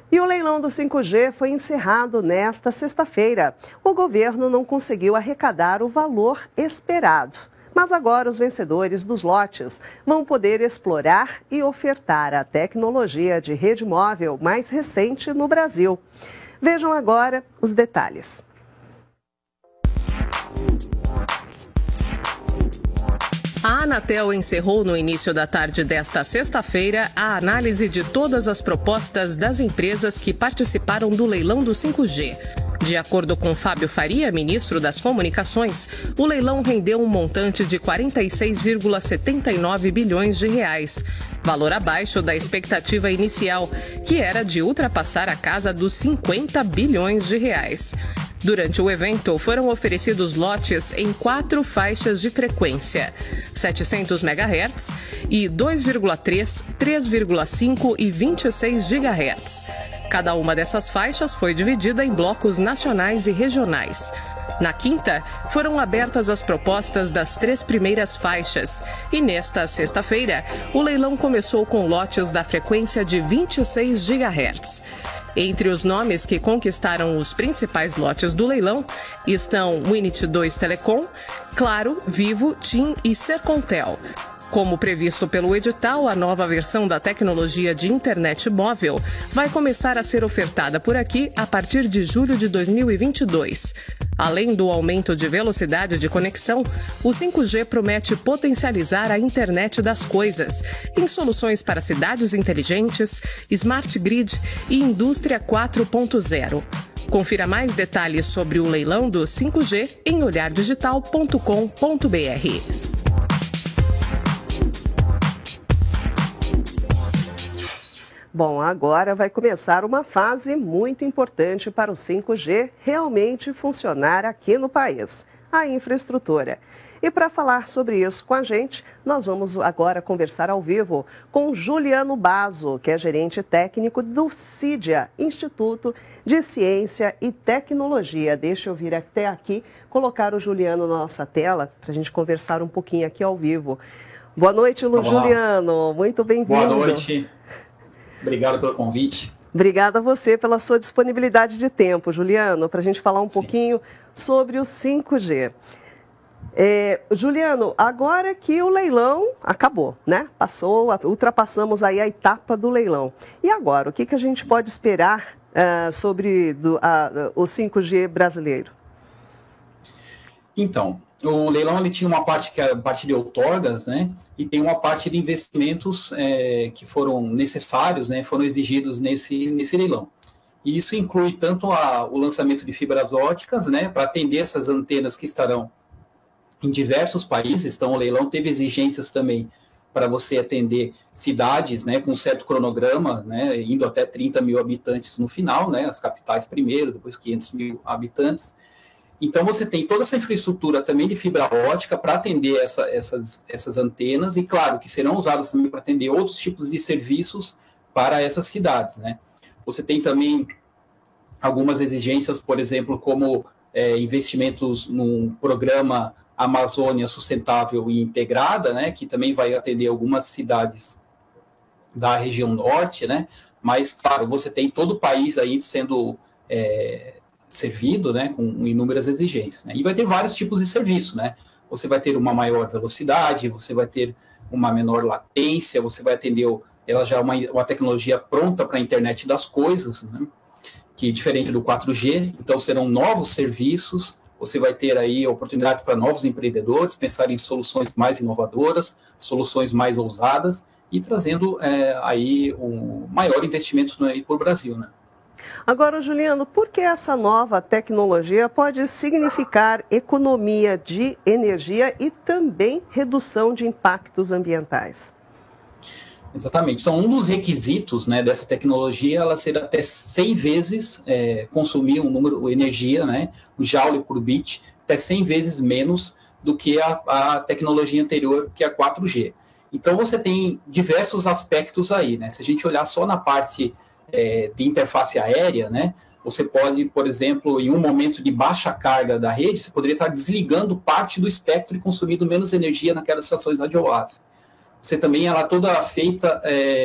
E o leilão do 5G foi encerrado nesta sexta-feira. O governo não conseguiu arrecadar o valor esperado. Mas agora os vencedores dos lotes vão poder explorar e ofertar a tecnologia de rede móvel mais recente no Brasil. Vejam agora os detalhes. A Anatel encerrou no início da tarde desta sexta-feira a análise de todas as propostas das empresas que participaram do leilão do 5G. De acordo com Fábio Faria, ministro das Comunicações, o leilão rendeu um montante de 46,79 bilhões de reais, valor abaixo da expectativa inicial, que era de ultrapassar a casa dos 50 bilhões de reais. Durante o evento, foram oferecidos lotes em 4 faixas de frequência, 700 MHz e 2,3, 3,5 e 26 GHz. Cada uma dessas faixas foi dividida em blocos nacionais e regionais. Na quinta, foram abertas as propostas das 3 primeiras faixas e nesta sexta-feira, o leilão começou com lotes da frequência de 26 GHz. Entre os nomes que conquistaram os principais lotes do leilão estão Winit 2 Telecom, Claro, Vivo, TIM e Sercontel. Como previsto pelo edital, a nova versão da tecnologia de internet móvel vai começar a ser ofertada por aqui a partir de julho de 2022. Além do aumento de velocidade de conexão, o 5G promete potencializar a internet das coisas em soluções para cidades inteligentes, smart grid e indústria 4.0. Confira mais detalhes sobre o leilão do 5G em olhardigital.com.br. Bom, agora vai começar uma fase muito importante para o 5G realmente funcionar aqui no país, a infraestrutura. E para falar sobre isso com a gente, nós vamos agora conversar ao vivo com Juliano Basso, que é gerente técnico do CIDIA, Instituto de Ciência e Tecnologia. Deixa eu vir até aqui, colocar o Juliano na nossa tela, para a gente conversar um pouquinho aqui ao vivo. Boa noite, Juliano. Muito bem-vindo. Boa noite. Obrigado pelo convite. Obrigada a você pela sua disponibilidade de tempo, Juliano, para a gente falar um pouquinho sobre o 5G. Juliano, agora que o leilão acabou, né? Ultrapassamos aí a etapa do leilão. E agora, o que a gente pode esperar sobre o 5G brasileiro? Então, o leilão ele tinha uma parte que é a parte de outorgas, né? E tem uma parte de investimentos que foram necessários, né? Foram exigidos nesse leilão. E isso inclui tanto o lançamento de fibras óticas, né? Para atender essas antenas que estarão em diversos países. Então, o leilão teve exigências também para você atender cidades, né? Com um certo cronograma, né? Indo até 30 mil habitantes no final, né? As capitais primeiro, depois 500 mil habitantes. Então, você tem toda essa infraestrutura também de fibra ótica para atender essas antenas e, claro, que serão usadas também para atender outros tipos de serviços para essas cidades, né? Você tem também algumas exigências, por exemplo, como investimentos num programa Amazônia Sustentável e Integrada, né? Que também vai atender algumas cidades da região norte, né? Mas, claro, você tem todo o país aí sendo servido, né, com inúmeras exigências, né? E vai ter vários tipos de serviço, né? Você vai ter uma maior velocidade, você vai ter uma menor latência, você vai atender, ela já é uma tecnologia pronta para a internet das coisas, né? Que é diferente do 4G, então serão novos serviços, você vai ter aí oportunidades para novos empreendedores, pensar em soluções mais inovadoras, soluções mais ousadas e trazendo aí um maior investimento para o Brasil, né? Agora, Juliano, por que essa nova tecnologia pode significar economia de energia e também redução de impactos ambientais? Exatamente. Então, um dos requisitos, né, dessa tecnologia, ela ser até 100 vezes consumir um número de energia, né, o joule por bit, até 100 vezes menos do que a tecnologia anterior, que é a 4G. Então, você tem diversos aspectos aí, né? Se a gente olhar só na parte de interface aérea, né? Você pode, por exemplo, em um momento de baixa carga da rede, você poderia estar desligando parte do espectro e consumindo menos energia naquelas estações radioatas. Você também, ela é toda feita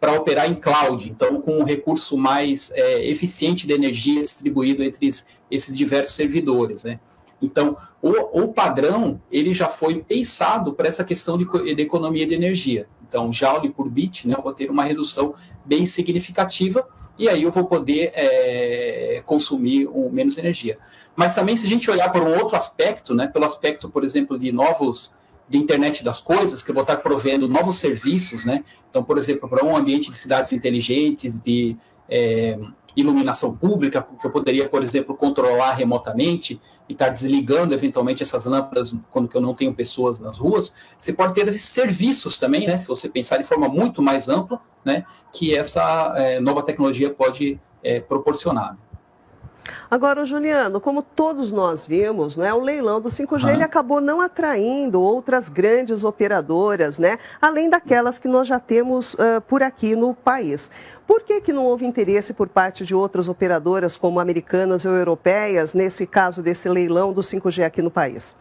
para operar em cloud, então com um recurso mais eficiente de energia distribuído entre esses diversos servidores, né? Então, o padrão, ele já foi pensado para essa questão de economia de energia. Então, joule por bit, né, eu vou ter uma redução bem significativa e aí eu vou poder consumir menos energia. Mas também, se a gente olhar por um outro aspecto, né, pelo aspecto, por exemplo, de internet das coisas, que eu vou estar provendo novos serviços, né? Então, por exemplo, para um ambiente de cidades inteligentes, de iluminação pública, que eu poderia, por exemplo, controlar remotamente e estar desligando eventualmente essas lâmpadas quando eu não tenho pessoas nas ruas. Você pode ter esses serviços também, né? Se você pensar de forma muito mais ampla, né? Que essa nova tecnologia pode proporcionar. Agora, Juliano, como todos nós vimos, né, o leilão do 5G ele acabou não atraindo outras grandes operadoras, né, além daquelas que nós já temos por aqui no país. Por que não houve interesse por parte de outras operadoras, como americanas ou europeias, nesse caso desse leilão do 5G aqui no país?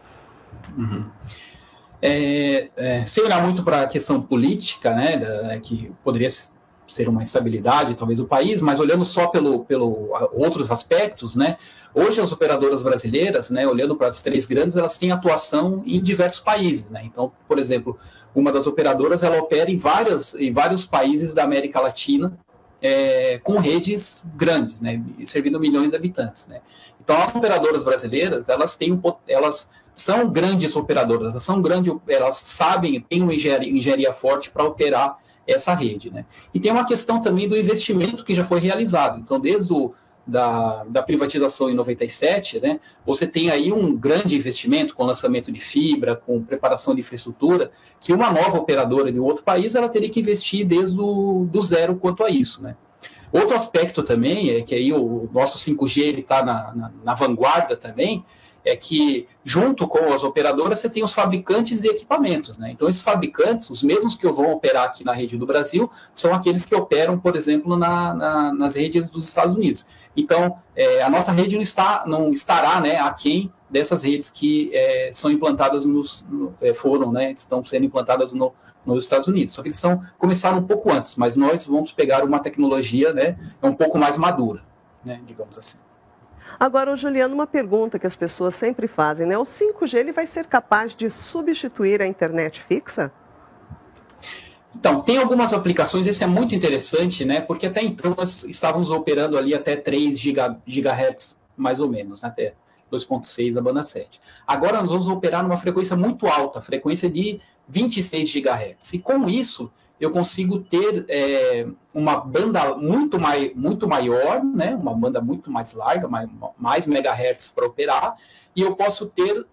Sem olhar muito para a questão política, né, que poderia ser uma instabilidade, talvez, do país, mas olhando só pelo outros aspectos, né, hoje as operadoras brasileiras, né, olhando para as três grandes, elas têm atuação em diversos países, né, então, por exemplo, uma das operadoras, ela opera em vários países da América Latina, com redes grandes, né, servindo milhões de habitantes, né. Então, as operadoras brasileiras, elas são grandes operadoras, elas sabem, têm uma engenharia forte para operar essa rede, né? E tem uma questão também do investimento que já foi realizado. Então, desde da privatização em 97, né, você tem aí um grande investimento com lançamento de fibra, com preparação de infraestrutura, que uma nova operadora de outro país ela teria que investir desde do zero quanto a isso, né? Outro aspecto também é que aí o nosso 5G está na vanguarda também, é que, junto com as operadoras, você tem os fabricantes de equipamentos, né? Então, esses fabricantes, os mesmos que vão operar aqui na rede do Brasil, são aqueles que operam, por exemplo, nas redes dos Estados Unidos. Então, a nossa rede não estará, né, aquém dessas redes que são implantadas estão sendo implantadas nos Estados Unidos. Só que eles começaram um pouco antes, mas nós vamos pegar uma tecnologia, né, um pouco mais madura, né, digamos assim. Agora, Juliano, uma pergunta que as pessoas sempre fazem, né? O 5G ele vai ser capaz de substituir a internet fixa? Então, tem algumas aplicações, esse é muito interessante, né? Porque até então nós estávamos operando ali até 3 GHz, mais ou menos, né? Até 2.6 da banda 7. Agora nós vamos operar numa frequência muito alta, frequência de 26 GHz. E com isso, eu consigo ter uma banda muito maior, né? Uma banda muito mais larga, mais megahertz para operar, e eu posso ter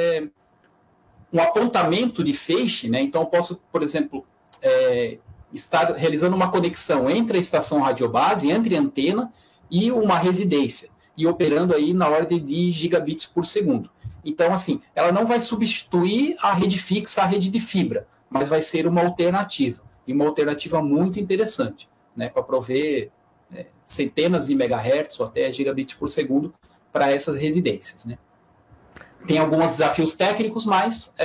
um apontamento de feixe, né? Então, eu posso, por exemplo, estar realizando uma conexão entre a estação radiobase, entre a antena e uma residência, e operando aí na ordem de gigabits por segundo. Então, assim, ela não vai substituir a rede fixa, a rede de fibra, mas vai ser uma alternativa. E uma alternativa muito interessante, né, para prover centenas de megahertz ou até gigabits por segundo para essas residências, né. Tem alguns desafios técnicos, mas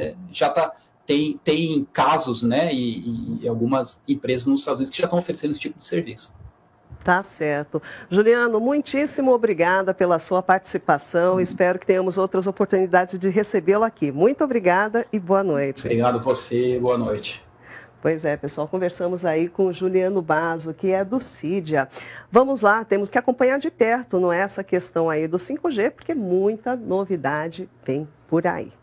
tem casos, né, e algumas empresas nos Estados Unidos que já estão oferecendo esse tipo de serviço. Tá certo. Juliano, muitíssimo obrigada pela sua participação. Espero que tenhamos outras oportunidades de recebê-lo aqui. Muito obrigada e boa noite. Obrigado a você, boa noite. Pois é, pessoal, conversamos aí com o Juliano Basso, que é do Cydia. Vamos lá, temos que acompanhar de perto, não é, essa questão aí do 5G, porque muita novidade vem por aí.